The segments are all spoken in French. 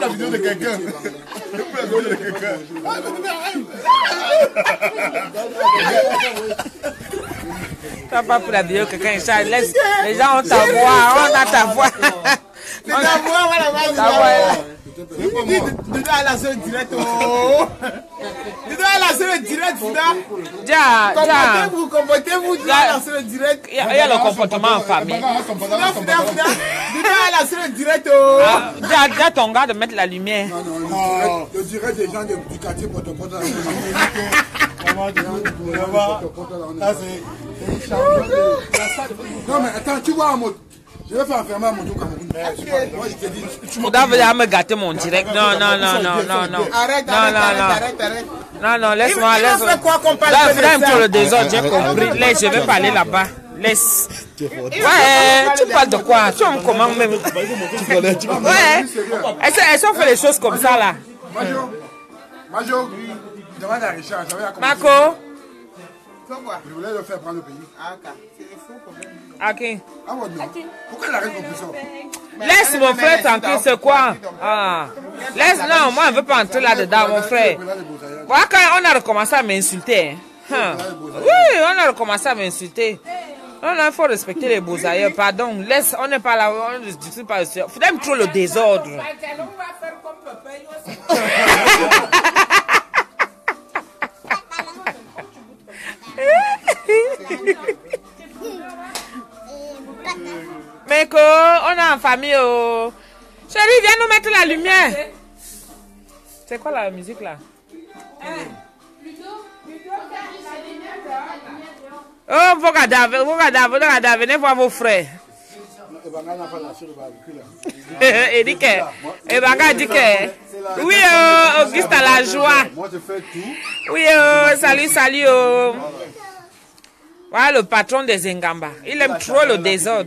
la vidéo de quelqu'un. T'as pas pour la vidéo que quelqu'un laisse. Les gens ont ta voix, on a ta voix. C'est ta voix, voilà, ta voix. Tu dois aller sur le direct. Tu dois aller sur le direct, Fouda. Comportez-vous, tu dois aller sur le direct. Il y a le comportement en famille. Tu dois aller sur le direct. Dis à ton gars de mettre la lumière. Non, le direct des gens du quartier pour te porter non, mais attends, tu vois, je vais faire enfermer à mon dos Cameroun. Moi, je te dis, tu dois venir me gâter mon direct. Non. Arrête. Non, laisse-moi. Là, pour le désordre, j'ai compris. Laisse, je vais parler là-bas. Laisse. Ouais, tu parles de quoi? Tu me commandes même. Ouais. Elles ont fait les choses comme ça là. Majo, demande à Richard. Marco. Je voulais le faire prendre le pays. Ok. Ah ouais, non. Pourquoi elle arrête comme ça? Laisse mon frère tranquille, c'est quoi? Laisse, non, moi je veux pas entrer là-dedans, mon frère. Voilà quand on a recommencé à m'insulter. Oui, on a recommencé à m'insulter. Non, il faut respecter les beaux ailleurs, pardon. Laisse, on n'est pas là, on ne discute pas. Il faut même trop le désordre. Meko, on est en famille. Oh. Chérie, viens nous mettre la lumière. C'est quoi la musique là? Oh, vos cadavres, venez voir vos frères. Eric, Ebanga dit que. Oui, Auguste a la joie. Moi, je fais tout. Oui, salut. Voilà le patron des Ngamba. Il aime trop le désordre.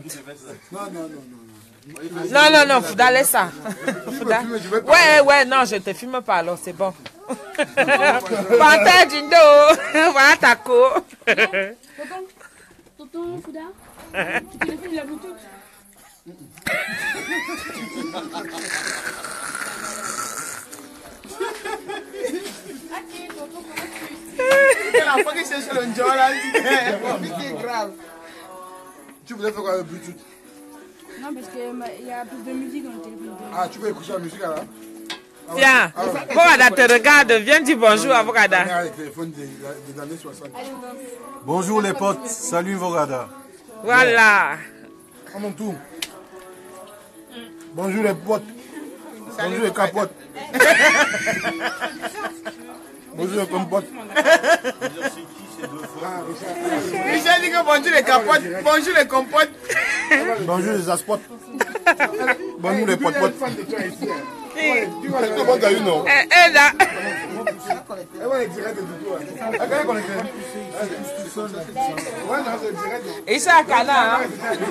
Non, Fouda, laisse ça. Fouda. Ouais, non, je te filme pas alors, c'est bon. Panthère Jindo, voilà ta co. Tonton Fouda, tu téléphones la Bluetooth. Tu voulais faire quoi avec Bluetooth? Non, parce qu'il y a plus de musique dans le téléphone. Ah, tu veux écouter la musique alors? Viens, Bogada te regarde, viens dire bonjour à Bogada. Bonjour les potes, salut Bogada. Voilà. À mon tour. Bonjour les potes. Bonjour les capotes. Bonjour les compotes. Richard dit que bonjour les capotes, bonjour les compotes. Bonjour les aspotes. Bonjour les potes-potes. Et ça, Kana.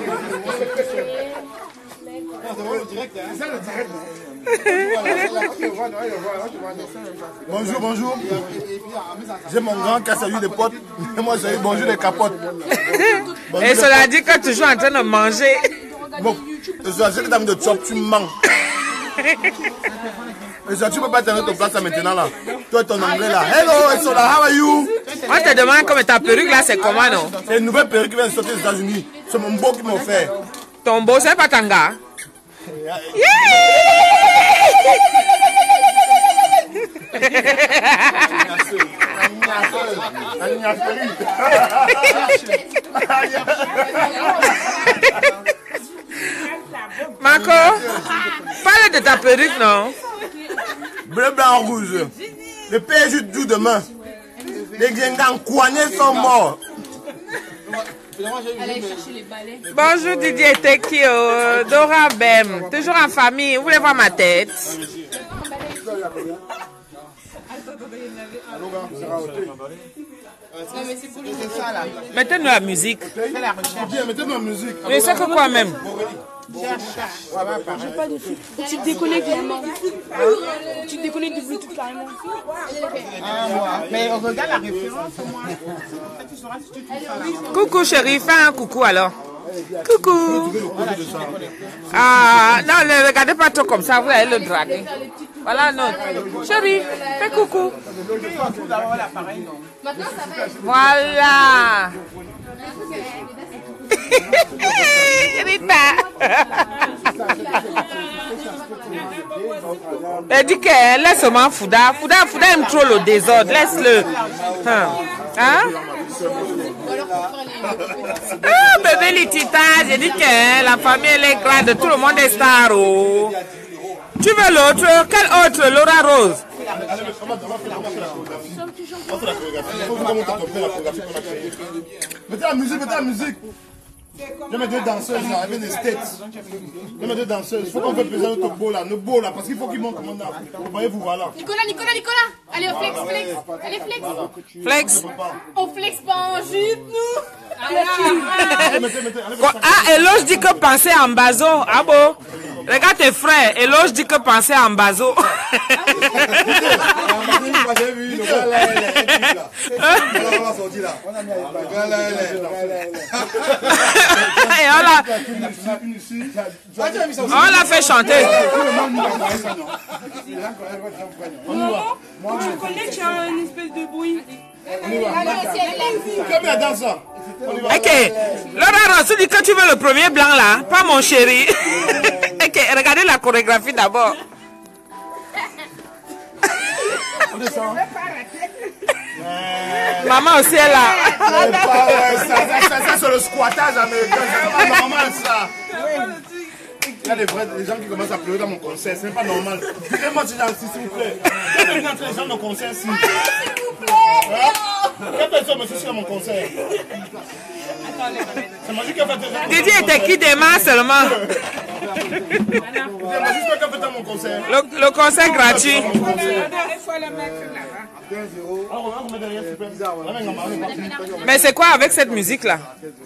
Bonjour. J'ai mon grand qui a salué des potes. Et moi, j'ai eu bonjour les capotes. Et cela dit que tu es toujours en train de manger. Bon, je sais que tu as mis de chop, tu manges. Et ça, tu peux pas tenir ton place maintenant là. Toi et ton anglais là. Hello, Esola, how are you? On te demande comme ta perruque là, c'est comment non? C'est une nouvelle perruque qui vient de sortir des États-Unis. C'est mon beau qui m'a offert. Ton beau, c'est pas Tanga? Marco, parle de ta perruque, non? Bleu, blanc, rouge. Le PSG joue demain. Les Gengans Kouane sont morts. Bonjour Didier Tekio, Dora Bem, toujours en famille. Vous voulez voir ma tête? Mettez-nous la musique. Mettez-nous la musique. Mais c'est que quoi même? J'ai pas de suite. Tu te déconnectes carrément. Tu te déconnectes du Bluetooth carrément. Mais on regarde la référence au moins. Coucou chérie, fais un coucou alors. Coucou. Ah, non, ne regardez pas trop comme ça, vous allez le draguer. Voilà notre. Chérie, fais coucou. Voilà. Rita. Elle dit qu'elle laisse seulement Fouda. Fouda aime trop le désordre. Laisse-le. Hein? Ah, bébé Litita, j'ai dit que la famille elle est grande, tout le monde est star. Oh. Tu veux l'autre? Quel autre? Laura Rose. Mettez la musique, mettez la musique. Je mets deux danseuses là, avec des States. Je mets deux danseuses. Il faut qu'on fasse plaisir à notre beau là, nos beaux là, parce qu'il faut qu'ils montent comme on a. Vous voyez, vous voilà. Nicolas. Allez, au flex. Allez, flex. Flex. On flex pas en jupe, nous. Ah, Eloge dit que penser en bazo. Ah bon? Regarde tes frères. Eloge dit que penser en bazo. Et on l'a fait chanter. Moi, je connais que tu as une espèce de bruit. Comme la danse là. Ok. Laura Rose, tu dis que tu veux le premier blanc là, pas mon chéri. Ok, regardez la chorégraphie d'abord. Maman aussi est là. Ça c'est le squattage américain, c'est pas normal ça. Il y a des gens qui commencent à pleurer dans mon concert, c'est pas normal. Dites-moi s'il vous plaît. Quelle est les gens dans mon concert s'il vous plaît? Quelle personne me suit dans mon concert? C'est magique qu'elle fait déjà. Didier était qui démarre seulement. J'espère qu'elle fait dans mon concert. Le concert gratuit. Mais c'est quoi avec cette musique là?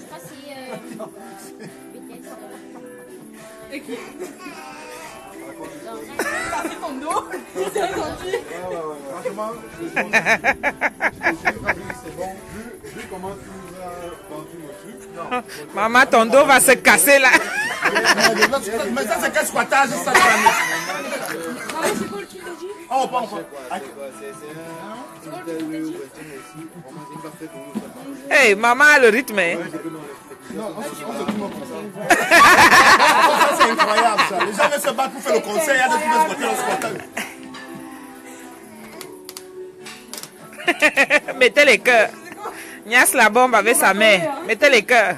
Maman, ton dos va se casser là. Mais ça c'est quel squattage ça? Oh, pas encore. Hey, maman a le rythme. Hein? C'est incroyable ça. Les gens veulent se battre pour faire le concert, il y a des qui veulent se battre le squattage. Mettez les cœurs. Nias la bombe avec sa mère. Mettez les cœurs.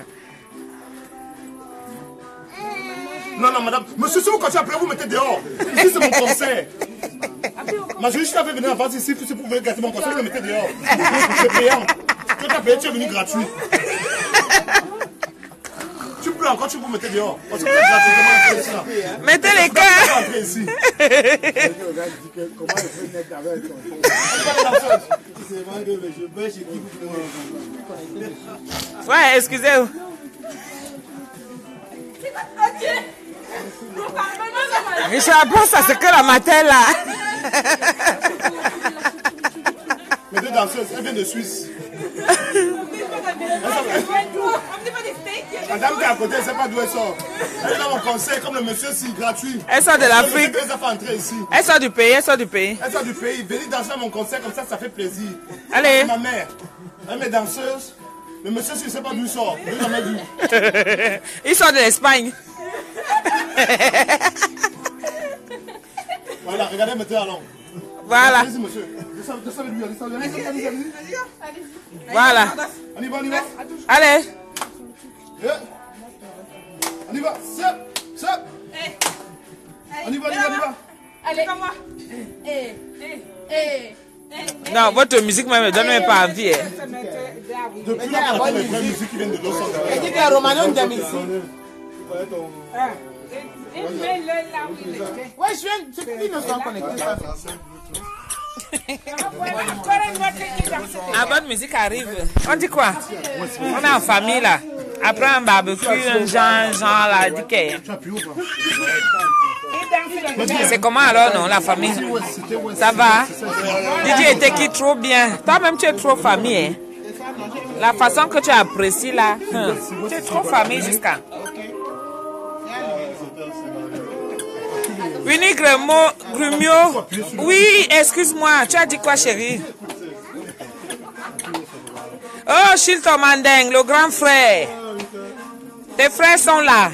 Non, madame. Monsieur, si vous continuez à pleurer, vous mettez dehors. Ici, c'est mon concert. Ma juge, je t'avais venu avant ici, si vous voulez gâter mon concert, vous le mettez dehors. C'est payant. Tu t'as payé, tu es venu gratuit. Tu pleures encore, tu vous mettez dehors. Parce que vous êtes gratuitement ici, là. Mettez les cœurs. Ici. Ouais, excusez-vous. Richard, pense à ce que la matin là. Les deux danseuses, elles viennent de Suisse. La dame qui est à côté, elle ne sait pas d'où elle sort. Elle est dans mon conseil, comme le monsieur, si gratuit. Elle sort de l'Afrique. Elle fait entrer ici. Elle sort du pays, elle sort du pays. Elle sort du pays. Venez danser à mon concert, comme ça fait plaisir. Allez. Ma mère, elle est danseuse. Le monsieur, si ne sait pas d'où il sort, je l'ai jamais vu. Il sort de l'Espagne. Voilà, regardez, mettez la langue. Voilà. Allez-y, monsieur. Descendez lui, allez-y. Voilà. On y va. Allez. On y va. On y va. Allez, comme moi. Non, votre musique me donne même pas envie. Hein. Depuis là, on a les vraies musiques qui viennent de Los Angeles. Elle dit que la Romagnon d'aime ici. Ouais, je viens. C'est qui nous sommes connectés ça? La bonne musique arrive. On dit quoi? On est en famille là. Après un barbecue, un genre là, dit que. C'est comment alors non, la famille? Ça va? Didier était qui trop bien. Toi-même tu es trop famille. Hein? La façon que tu apprécies là, tu es trop famille jusqu'à. Winnie Grumio. Oui, excuse-moi. Tu as dit quoi, chérie? Oh, Chilton Mandeng, le grand frère. Tes frères sont là.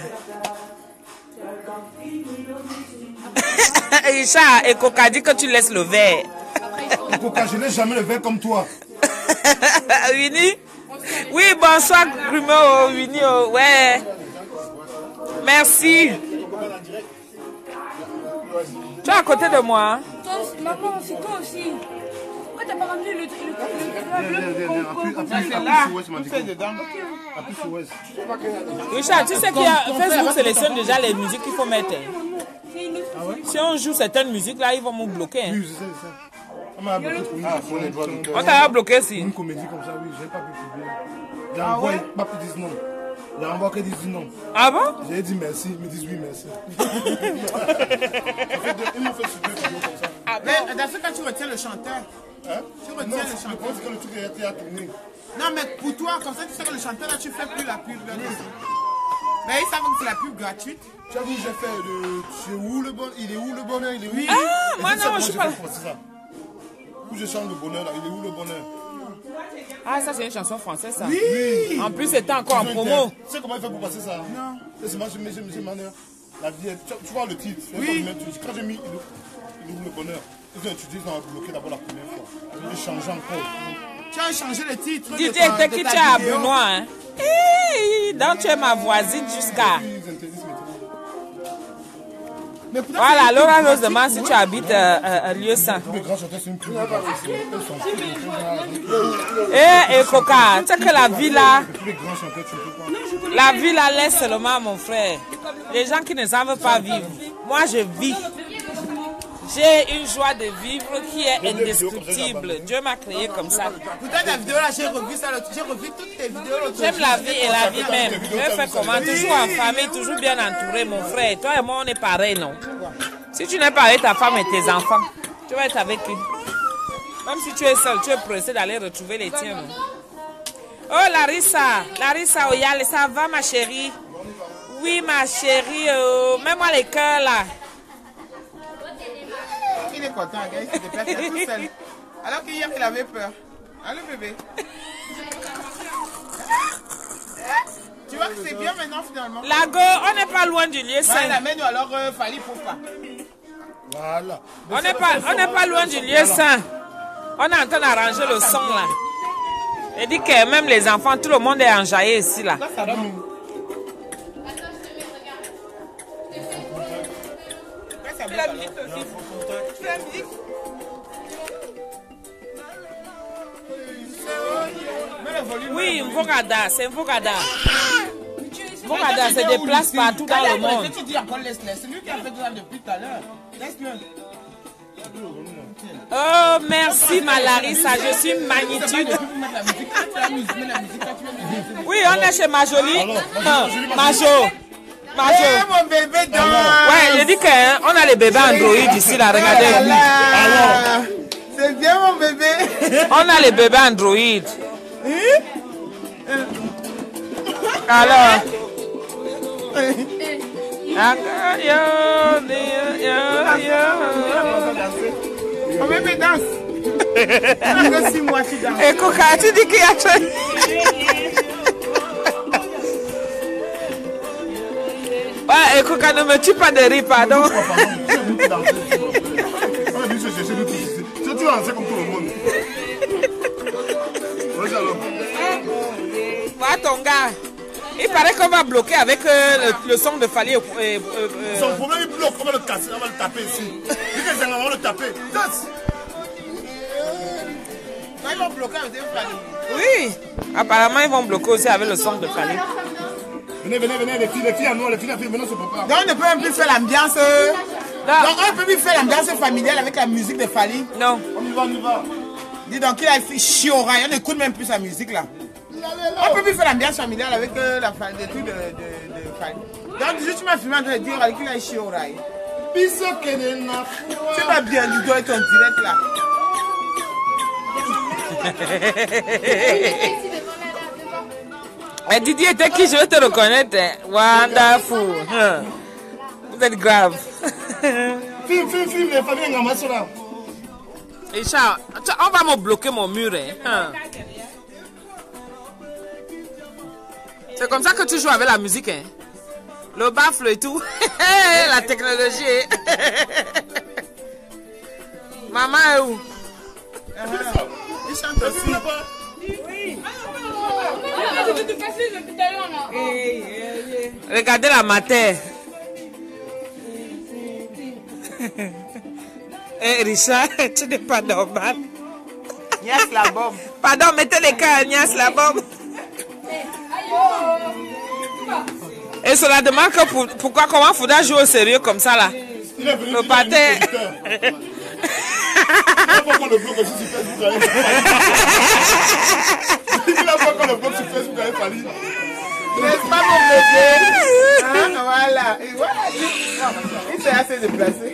Richard et Coca dit que tu laisses le verre. Coca, je n'ai jamais le verre comme toi. Winnie? Oui, bonsoir, Grumio. Winnie, ouais. Merci. Tu es à côté de moi. Hein? Maman, c'est toi aussi. Pourquoi t'as pas ramené le Richard, tu sais qu'il y a Facebook sélectionne déjà les musiques qu'il faut mettre. Si on joue certaines musiques là, ils vont nous bloquer. Hein. Oui, je sais ça. On t'a bloqué aussi. Une comédie comme ça, oui, j'ai pas pu publier. J'ai envoyé, pas pu dire non. J'ai envoyé que 18 non. Ah bon? J'ai dit merci, ils me disent oui, merci. Ils m'ont fait super vidéo comme ça. Ah, mais dans ce cas, tu retiens le chanteur. Hein? Tu retiens le chanteur. Je pense que le truc a été tourné. Non, mais pour toi, comme ça, tu sais que le chanteur, là, tu fais plus la pub. Là, mais ils savent que c'est la pub gratuite. Tu as vu, j'ai fait de. C'est où le bonheur? Il est où le bonheur? Il est où? Ah, moi non, je suis pas. Où je chante le bonheur là, il est où le bonheur? Ah, ça c'est une chanson française ça. Oui. En plus, c'était encore en promo. Tu sais comment il fait pour passer ça? Non. C'est moi, je mets manière. La vie, tu vois le titre. Oui. Quand j'ai mis il est où le bonheur, ils ont étudié, ils ont bloqué d'abord la première fois. J'ai changé encore. Tu as changé le titre. DJ, t'es qui tu es à Benoît, hein? Donc tu es ma voisine jusqu'à. Voilà, Laura Rose demande si tu habites à Lieu Saint. Et Coca, tu sais que la vie là laisse seulement mon frère. Les gens qui ne savent pas vivre. Moi, je vis. J'ai une joie de vivre qui est indescriptible. Dieu m'a créé comme ça. Peut-être la vidéo là, j'ai revu ça, j'ai revu toutes tes vidéos. J'aime la vie et la vie même. Je fais comment? Toujours en famille, toujours bien entouré, mon frère. Toi et moi, on est pareil, non? Si tu n'es pas avec ta femme et tes enfants, tu vas être avec qui? Même si tu es seul, tu es pressé d'aller retrouver les tiens. Non? Oh, Larissa Oyale, ça va, ma chérie? Oui, ma chérie, mets-moi les cœurs là. Il est content, il se déplace tout seul. Alors qu'hier, il avait peur. Allô, bébé. Tu vois que c'est bien maintenant, finalement. Lago, on n'est pas loin du lieu saint. Voilà, mets-nous alors, Fali Poupa. Voilà. On n'est pas loin du lieu saint. On est en train d'arranger le son là. Il dit que même les enfants, tout le monde est enjaillé ici là. Ça va. La musique aussi. Tu fais la musique? Oui, Mvogada, c'est Mvogada. Mvogada se déplace partout dans le monde. Tu dis encore laisse-le. C'est lui qui a fait ça depuis tout à l'heure. Laisse-le. Oh, merci ma Larissa, je suis magnitude. Oui, on est chez Majoli. Majo. Mon bébé danse. Ouais, je dis qu'on a les bébés Android ici là, regardez. Alors, c'est bien mon bébé. On a les bébés Android. Alors. Mon bébé danse. Ça fait 6 mois qu'il danse. Et Coca, tu dis qu'il y a ouais, et Coca, ne me tue pas de rire, pardon. Tu vas danser comme tout le monde. Voilà ton gars. Il paraît qu'on va bloquer avec le son de Fali. Son problème, il bloque. On va le casser, on va le taper ici. Dis que on va le taper. Ils vont bloquer avec Fali. Oui, apparemment ils vont bloquer aussi avec le son de Fali. Venez, les filles à nous, les filles maintenant se préparent. Donc on ne peut même plus faire l'ambiance. Donc on ne peut plus faire l'ambiance familiale avec la musique de Fali. Non. On y va. Dis donc il a fait chiora, on n'écoute même plus sa musique là. On ne peut plus faire l'ambiance familiale avec la trucs de Fali. Donc juste tu m'as filmé en train de dire qu'il a chiora. C'est pas bien, tu dois être en direct là. Mais Didier était qui? Je vais te reconnaître. Hein. Wonderful. Vous êtes grave. Film, les familles Ngamasso là. Et Charles, on va me bloquer mon mur. Hein. C'est comme ça que tu joues avec la musique. Hein. Le baffle et tout. La technologie. Maman est où? Il chante aussi. Regardez la matière. Eh Richard, tu n'es pas normal. Nias la bombe. Pardon, mettez les cœurs, Nias la bombe. Et cela demande que pourquoi, comment faudra jouer au sérieux comme ça là. Le pâté. Il va pas le bloc aussi sur Facebook. Il va pas le bloc sur Facebook. N'est-ce pas mon bébé? Hein, voilà. Et voilà. Il s'est assez déplacé.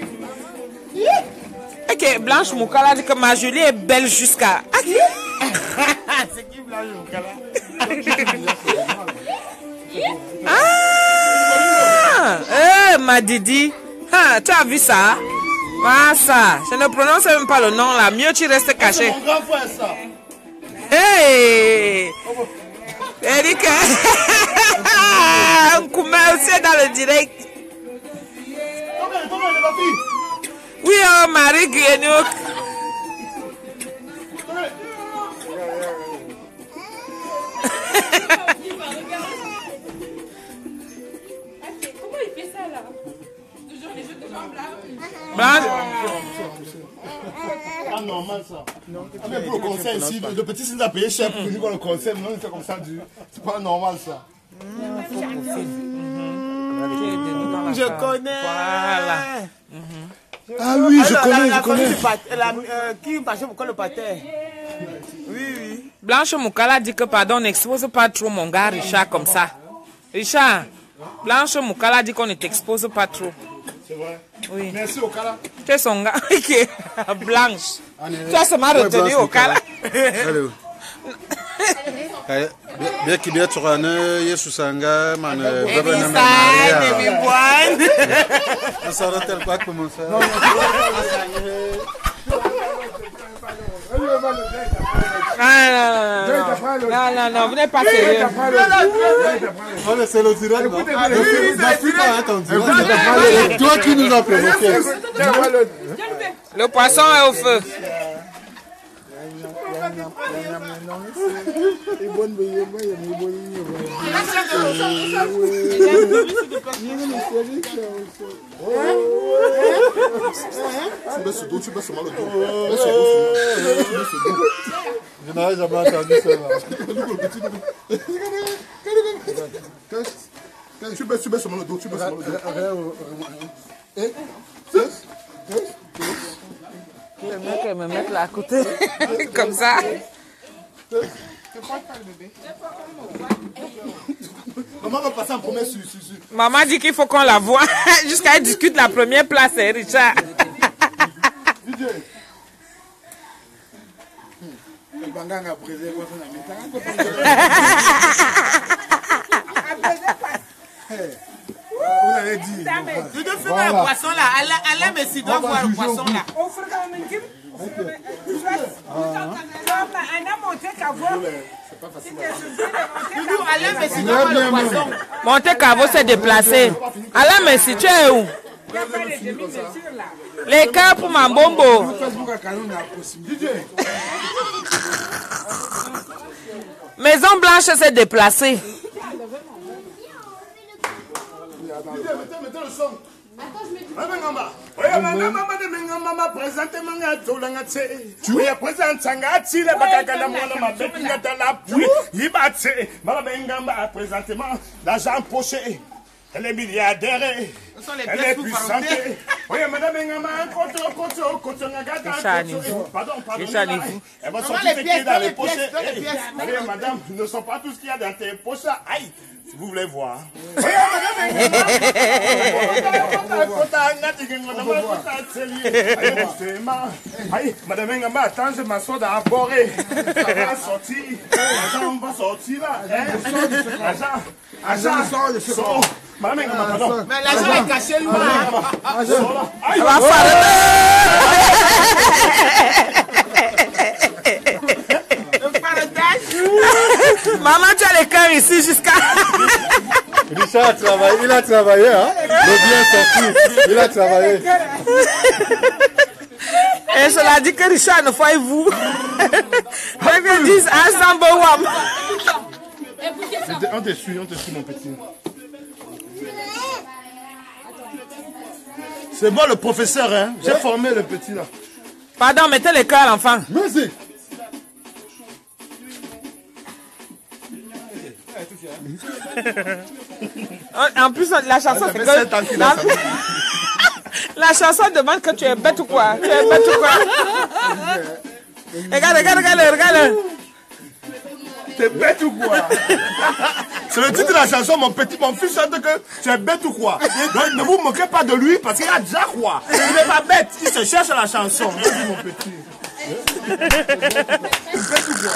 Ok, Blanche Moukala dit que ma Julie est belle jusqu'à... C'est qui Blanche Moukala? Ah, ma Didi. Ah, tu as vu ça? Ah, ça. Je ne prononce même pas le nom là. Mieux tu restes caché. C'est mon grand frère ça. Hey! Erika! On coupe aussi dans le direct. Comment elle est ma fille? Oui, oh, Marie Guénouk. Comment il fait ça là? Toujours les jeux de jambes là. Blanche. Ah, normal ça. Ah, mais pour le concert ici, le petit s'il a payé cher pour venir voir le concert, non, il fait comme ça. C'est pas normal ça. Je connais. Voilà. Ah oui, je connais. Qui marchait pourquoi le pâté? Oui. Blanche Moukala dit que pardon, n'expose pas trop mon gars Richard comme ça. Richard, Blanche Moukala dit qu'on ne t'expose pas trop. C'est vrai. Oui. Merci Okala. Tu es son gars. Ok. Blanche. Tu as seulement retenu Okala. Allez. Bien qu'il y ait sur un Yesu Sanga, man, on s'arrête quoi comme ça? Non, vous n'êtes pas sérieux. C'est le direct. C'est toi qui nous as provoqué. Le poisson est au feu. Tu baisses seulement le dos. Je n'avais jamais entendu ça. Tu baisses seulement le dos. Le mec me mettre là à côté. Comme ça. Maman va passer en premier sur. Maman dit qu'il faut qu'on la voie jusqu'à elle discute la première place, hein, Richard. Vous l'avez dit. Tu dois faire le poisson là. Alain Messi doit voir le poisson là. Alain Messi doit voir le poisson. Monte Cavo s'est déplacé. Alain Messi, tu es où? Les cœurs pour Mambombo. Maison Blanche s'est déplacée. Mettez le son. Elle est milliardaire, elle est puissante, Oui, madame Engama, pardon. Elle va sortir ce qu'il y a dans les pochettes. Oui, madame, ce ne sont pas tout ce qu'il y a dans tes poches. Aïe, si vous voulez voir. Oui, madame Engama, attends, je m'assois dans la borée. On va sortir. On va sortir là. Agent, sort. Madame Engama, pardon. Mais l'argent est caché loin. Maman, tu as les cœurs ici jusqu'à... Richard a travaillé, il a travaillé, hein. Le bien sorti, il a travaillé. Et cela dit que Richard ne faut vous. Ils disent ensemble, wam. On te suit, mon petit. C'est moi le professeur, hein. J'ai formé le petit là. Pardon, mettez les cœurs à l'enfant. Musique. En plus, la chanson, c'est que... La chanson demande que tu es bête ou quoi? Tu es bête ou quoi? Regarde. T'es bête ou quoi? C'est le titre de la chanson, mon fils chante que tu es bête ou quoi? Donc ne vous moquez pas de lui parce qu'il a déjà quoi? Il n'est pas bête, il se cherche à la chanson. Vas-y mon petit. T'es bête ou quoi?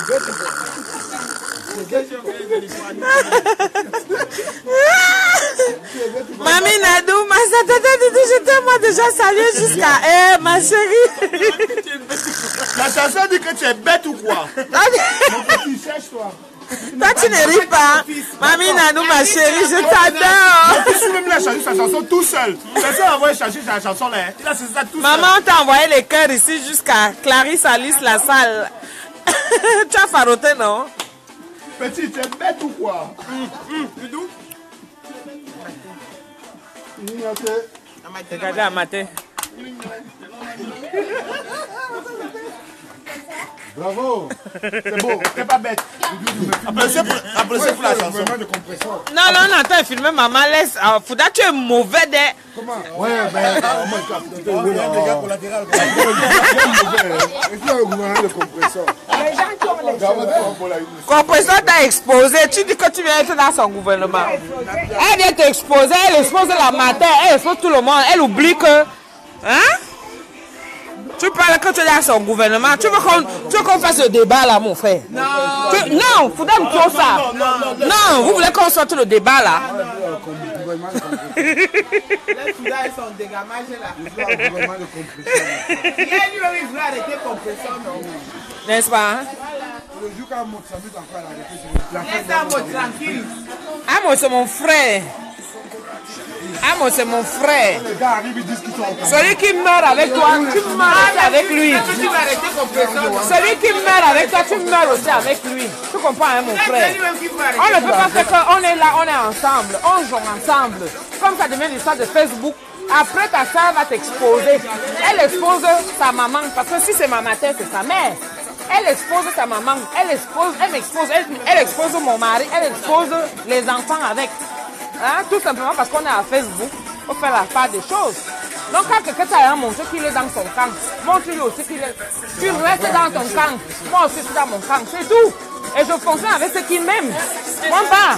Mamie Nadou, ma je t'ai moi déjà salué jusqu'à... ma chérie. La chanson dit que tu es bête ou quoi? Mon petit, cherche-toi. Toi, tu ne ris pas. Mamie Nadou, ma chérie, je t'adore. Mon fils lui-même a changé sa chanson tout seul. Personne n'a envoyé changer sa chanson là. Il a fait ça tout seul. Maman, on t'a envoyé les cœurs ici jusqu'à Clarisse Alice la salle. Tu as faroté, non? Petit, tu es bête ou quoi? Doudou? Regardez à matin. Bravo. C'est beau, t'es pas bête. Applaudissez pour la chanson. Non, attends, filmer maman, laisse. Fouda, tu es mauvais de... Comment? Ouais, mais... Compresseur t'a exposé. Tu dis que tu viens être dans son gouvernement. Elle vient t'exposer, elle expose la matin, elle expose tout le monde. Elle oublie que... Hein? Tu parles que tu es dans son gouvernement. Tu veux qu'on fasse le débat là, mon frère? Non. Non, il faudrait me dire ça. Non, vous voulez qu'on sorte le débat là? Les Fouda, ils sont dégamagés là. Il veut arrêter compression, non? N'est-ce pas? Le jour qu'à Mozambique encore arrêté. Laisse un mot tranquille. Ah, moi, c'est mon frère. Ah, moi, c'est mon frère. Les gars arrivent, ils disent qu'ils sont... Celui qui meurt avec toi, tu meurs aussi avec lui. Celui qui meurt avec toi, tu meurs aussi avec lui. Tu comprends, hein, mon frère? On ne peut pas faire qu'on est là, on est ensemble. On joue ensemble. Comme ça devient l'histoire de Facebook. Après, ta soeur va t'exposer. Elle expose sa maman. Parce que si c'est ma mère, c'est sa mère. Elle expose sa maman. Elle m'expose. Elle expose mon mari. Elle expose les enfants avec. Hein? Tout simplement parce qu'on est à Facebook, on fait la part des choses. Donc quand quelqu'un t'a montré qu'il est dans son camp, montre-lui aussi qu'il est... Tu restes dans ton camp, moi aussi je suis dans mon camp, c'est tout. Et je fonctionne avec ceux qui m'aiment. Moi pas.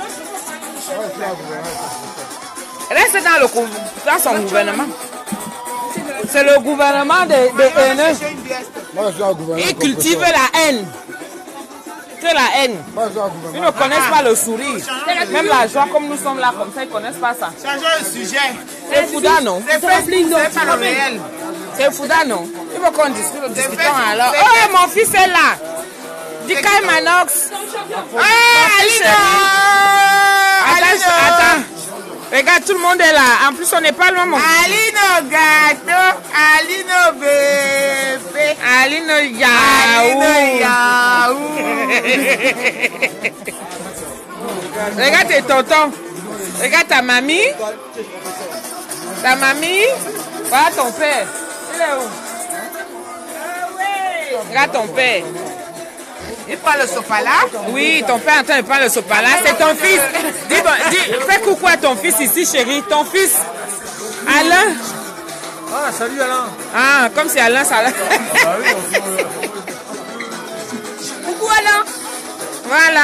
Reste dans son gouvernement. C'est le gouvernement des haineux. Ils cultivent la haine. Que la haine. Ils ne connaissent pas le sourire. Même la joie, comme nous sommes là, comme ça, ils ne connaissent pas ça. Changeons le sujet. C'est Fouda, non? C'est Facebook, c'est pas le réel. C'est Fouda, non? Il faut qu'on discute, discutons alors. Oh, mon fils est là. Dikaï Manox. Ah, Alino! Attends. Regarde, tout le monde est là. En plus, on n'est pas loin, mon fils. Alino gâteau, Alino bébé, Alino yaou. Regarde tes tontons. Regarde ta mamie. Ta mamie. Voilà ton père. Il est où? Regarde ton père. Il prend le sopala? Oui, ton père est en train de prendre le sopala. C'est ton fils. Dis, fais coucou à ton fils ici, chérie. Ton fils. Alain. Ah, salut Alain. Ah, comme si Alain, ça allait. Ah oui, Coucou Alain. Voilà.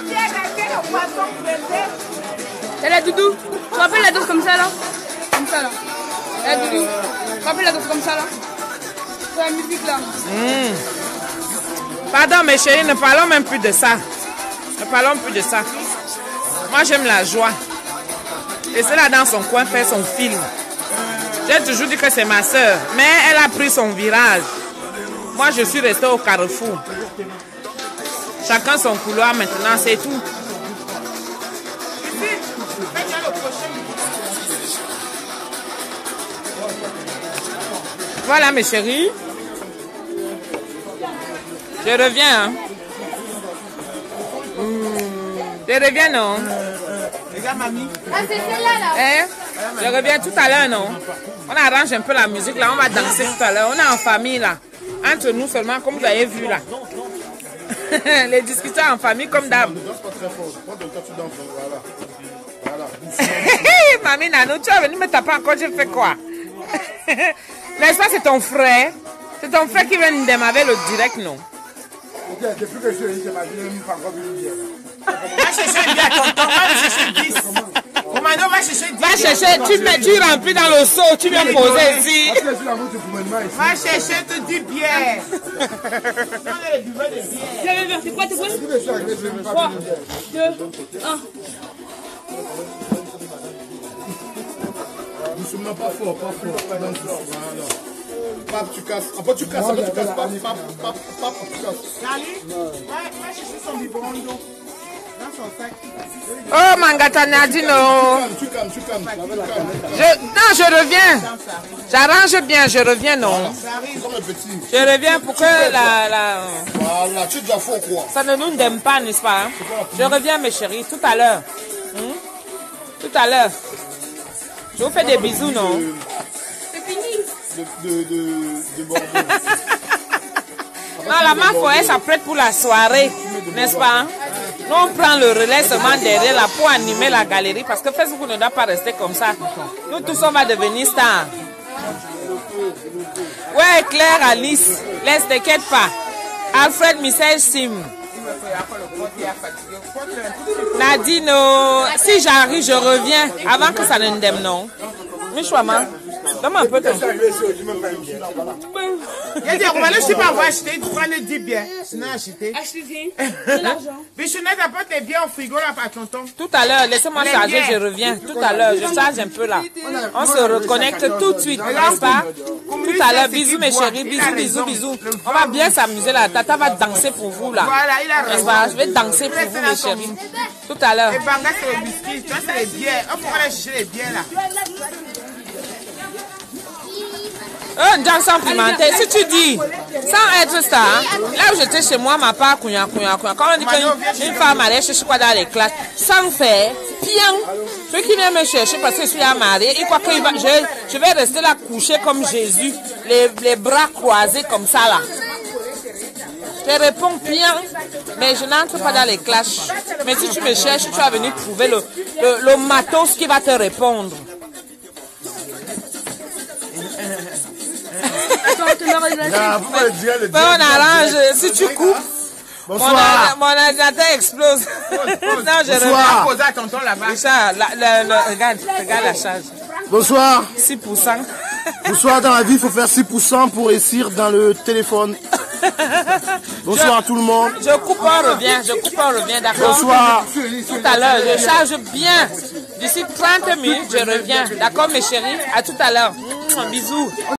Et la doudou. Tu te rappelles la danse comme ça là? Comme ça là. La doudou. Tu te rappelles la danse comme ça là? C'est la musique là. Pardon, mes chéris, ne parlons même plus de ça. Ne parlons plus de ça. Moi, j'aime la joie. Et c'est là dans son coin fait son film. J'ai toujours dit que c'est ma soeur, mais elle a pris son virage. Moi, je suis restée au carrefour. Chacun son couloir maintenant, c'est tout. Voilà, mes chéris. Je reviens. Hein. Je reviens, non? Regarde, mamie. Ah, c'est celle-là là. Eh? Je reviens tout à l'heure, non? On arrange un peu la musique, là. On va danser tout à l'heure. On est en famille, là. Entre nous seulement, comme vous avez vu, là. Les discussions en famille, comme d'hab. Ne danse pas très fort. Quand tu danses, voilà. Mamie Nanou, tu es venu me taper encore, j'ai fait quoi? N'est-ce pas, c'est ton frère? C'est ton frère qui vient de démarrer le direct, non? Ok, depuis que je suis ici, ma vie n'est pas encore venue bien. Va chercher bien, tonton. Va chercher 10. Commando, va chercher 10. Va chercher, tu remplis dans le seau, tu viens poser ici. Parce que je suis la route du gouvernement ici. Va chercher te 10 bières. C'est quoi, Je suis arrivé, je n'ai pas 3, venir bien. 2, 1. Doucement, pas fort, pas fort. Pas dans ce sens. Voilà. Pape, tu casses. Après, tu casses, après, tu casses. Pape, tu casses. Charlie, va chercher son biberon d'eau. Dans son sac. Oh, Mangata Nadino. Tu calmes. Non, je reviens. J'arrange bien, je reviens, non? C'est comme un petit. Je reviens pour que Voilà, tu es déjà fort, quoi. ça ne nous aime pas, n'est-ce pas? Hein? Je reviens, mes chéris, tout à l'heure. Tout à l'heure. Je vous fais des bisous, non? C'est fini. De Bordeaux. Non, la Mafoé s'apprête pour la soirée, n'est-ce pas? Nous, on prend le relais seulement derrière là pour animer la galerie parce que Facebook ne doit pas rester comme ça. Nous tous, on va devenir stars. Ouais, Claire, Alice, laisse, t'inquiète pas. Alfred, Michel, Sim. Nadine, si j'arrive, je reviens avant que ça ne me non. Michouama, donne-moi un peu ton. Il a dit, Romano, je ne sais pas, on va acheter. Tu prends les 10 bières. Sinon, acheter. Achetez de l'argent. Bichounette, apporte les bières au frigo là, par tonton. Tout à l'heure, laissez-moi charger, je reviens. Tout à l'heure, je charge un peu là. On se reconnecte tout de suite, n'est-ce pas? Tout à l'heure, bisous mes chéris, bisous. On va bien s'amuser là. Tata va danser pour vous là. Voilà, il a N'est-ce raison. pas? Je vais danser pour vous mes chéris. Tout à l'heure. Les bangas, c'est les biscuits. Tu vois, c'est les bières. On pourra aller chercher les bières là. Un jam sans pimenter, si tu dis, sans être ça, hein, là où j'étais chez moi, ma part, quand on dit qu'une femme allait chercher quoi dans les classes, sans faire, bien, ceux qui viennent me chercher parce que je suis mariée, ils croient que je vais rester là couché comme Jésus, les bras croisés comme ça là. Je réponds bien, mais je n'entre pas dans les classes. Mais si tu me cherches, tu vas venir trouver le matos qui va te répondre. On arrange, si tu coupes, mon ordinateur explose. Non, je reviens. Poser à tonton là-bas. Richard, regarde la charge. Bonsoir. 6%. Bonsoir, dans la vie, il faut faire 6% pour réussir dans le téléphone. Bonsoir à tout le monde. Je coupe, on revient, d'accord? Bonsoir. Tout à l'heure, je charge bien. D'ici 30 minutes, je reviens. D'accord, mes chéris? À tout à l'heure. Bisous.